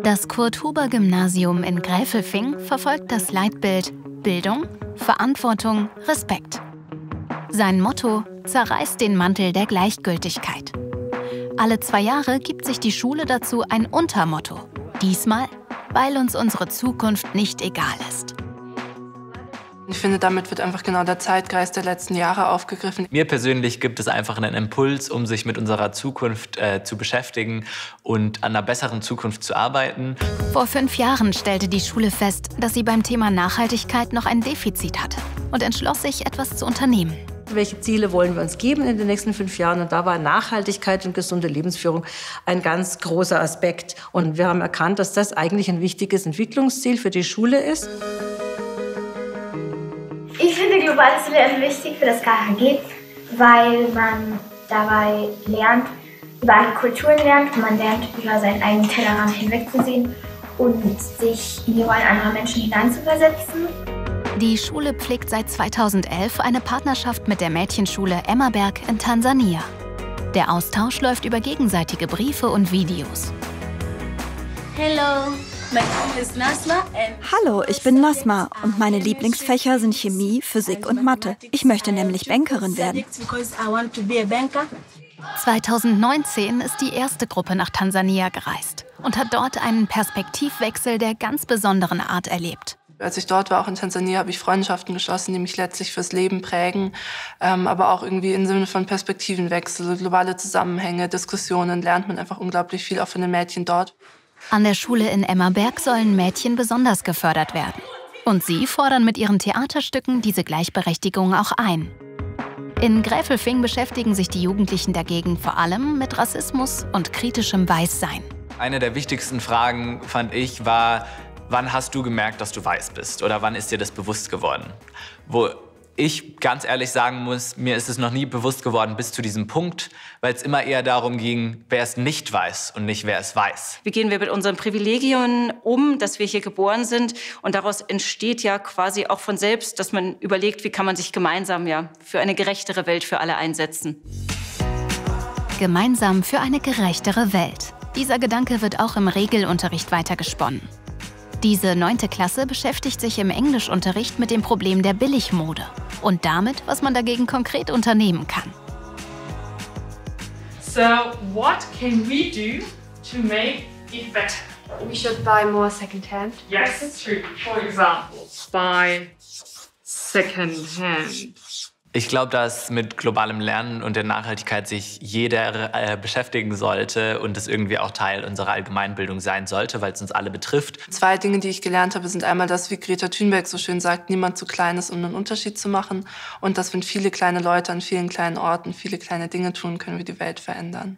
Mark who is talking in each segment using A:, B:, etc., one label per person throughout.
A: Das Kurt-Huber-Gymnasium in Gräfelfing verfolgt das Leitbild Bildung, Verantwortung, Respekt. Sein Motto: zerreißt den Mantel der Gleichgültigkeit. Alle 2 Jahre gibt sich die Schule dazu ein Untermotto. Diesmal, weil uns unsere Zukunft nicht egal ist.
B: Ich finde, damit wird einfach genau der Zeitgeist der letzten Jahre aufgegriffen.
C: Mir persönlich gibt es einfach einen Impuls, um sich mit unserer Zukunft zu beschäftigen und an einer besseren Zukunft zu arbeiten.
A: Vor 5 Jahren stellte die Schule fest, dass sie beim Thema Nachhaltigkeit noch ein Defizit hatte und entschloss sich, etwas zu unternehmen.
D: Welche Ziele wollen wir uns geben in den nächsten 5 Jahren? Und da war Nachhaltigkeit und gesunde Lebensführung ein ganz großer Aspekt. Und wir haben erkannt, dass das eigentlich ein wichtiges Entwicklungsziel für die Schule ist.
E: Ich finde globales Lernen wichtig für das KHG, weil man dabei lernt, über andere Kulturen lernt und man lernt, über seinen eigenen Tellerrand hinwegzusehen und sich in die Rollen anderer Menschen hineinzuversetzen.
A: Die Schule pflegt seit 2011 eine Partnerschaft mit der Mädchenschule Emmaberg in Tansania. Der Austausch läuft über gegenseitige Briefe und Videos.
F: Hello.
G: Hallo, ich bin Nasma und meine Lieblingsfächer sind Chemie, Physik und Mathe. Ich möchte nämlich Bankerin werden.
A: 2019 ist die erste Gruppe nach Tansania gereist und hat dort einen Perspektivwechsel der ganz besonderen Art erlebt.
B: Als ich dort war, auch in Tansania, habe ich Freundschaften geschlossen, die mich letztlich fürs Leben prägen, aber auch irgendwie im Sinne von Perspektivenwechsel, globale Zusammenhänge, Diskussionen, lernt man einfach unglaublich viel auch von den Mädchen dort.
A: An der Schule in Emmaberg sollen Mädchen besonders gefördert werden. Und sie fordern mit ihren Theaterstücken diese Gleichberechtigung auch ein. In Gräfelfing beschäftigen sich die Jugendlichen dagegen vor allem mit Rassismus und kritischem Weißsein.
C: Eine der wichtigsten Fragen, fand ich, war: Wann hast du gemerkt, dass du weiß bist? Oder wann ist dir das bewusst geworden? Wo ich ganz ehrlich sagen muss, mir ist es noch nie bewusst geworden bis zu diesem Punkt, weil es immer eher darum ging, wer es nicht weiß und nicht wer es weiß.
H: Wie gehen wir mit unseren Privilegien um, dass wir hier geboren sind? Und daraus entsteht ja quasi auch von selbst, dass man überlegt, wie kann man sich gemeinsam für eine gerechtere Welt für alle einsetzen.
A: Gemeinsam für eine gerechtere Welt. Dieser Gedanke wird auch im Regelunterricht weitergesponnen. Diese 9. Klasse beschäftigt sich im Englischunterricht mit dem Problem der Billigmode und damit, was man dagegen konkret unternehmen kann.
I: So, what can we do to make it better?
J: We should buy more second-hand.
I: Yes, true. For example, buy second-hand.
C: Ich glaube, dass mit globalem Lernen und der Nachhaltigkeit sich jeder beschäftigen sollte und es irgendwie auch Teil unserer Allgemeinbildung sein sollte, weil es uns alle betrifft.
B: 2 Dinge, die ich gelernt habe, sind einmal das, wie Greta Thunberg so schön sagt, niemand zu klein ist, um einen Unterschied zu machen. Und dass, wenn viele kleine Leute an vielen kleinen Orten viele kleine Dinge tun, können wir die Welt verändern.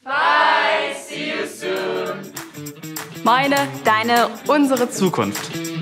I: Bye, see you soon.
K: Meine, deine, unsere Zukunft.